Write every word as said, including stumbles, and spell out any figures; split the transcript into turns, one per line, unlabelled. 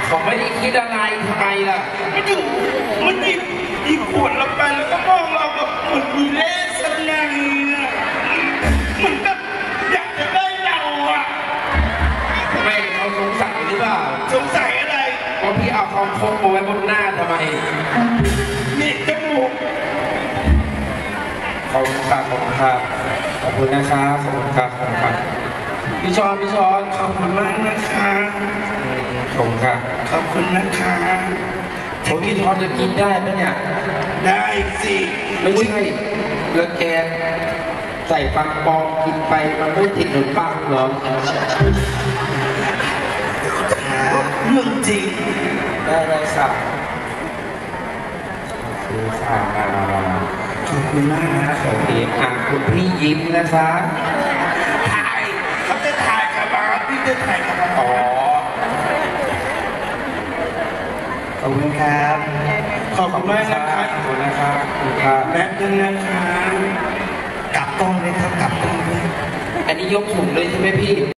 ผมไม่ได้คิดอะไรทำไมล่ะ
มันอยู่มันหยิบหยิบขวดเราไปแล้วก็มองเราแบบเหมือนมีเล่ห์สนังมันก็อยากจะได้เราอ่ะ
ทำไมเขาสงสัยหรือเปล่า
สงสัยอะไร
เพราะพี่เอาคอมโคกมาไว้บนหน้าทำไม
นี่จมูก
ขอบคุณครับขอบคุณครับขอบคุณนะครับขอบคุณครับขอบคุณครับพี่ชอนพี่ชอน
ขอบคุณมากนะคะ
ขอบคุณครับ
ขอบคุณนะคะ
ผมพี่ชอนจะกินได้ไหมเนี่ย
ได้สิ
ไม่ใช่แล้วแกใส่ปังปองกินไปมันไม่ติดหรือปังเหรอ
เรื่องจริง
ได้เลยครับ
ขอบคุณมากนะ
โอเคอ่ะคุณพี่ยิ้มนะคะ
ถ่ายเขาจะถ่ายกับมาพี่จะถ่ายกับมา
อ๋อ
ขอบคุณครับขอบคุณมากนะครับ
ขอบคุณนะครับครับ
แป๊บนึงนะครับกลับกล้องเลยครับกลับกล้องเลย
อันนี้ยกถุงเลยใช่ไหมพี่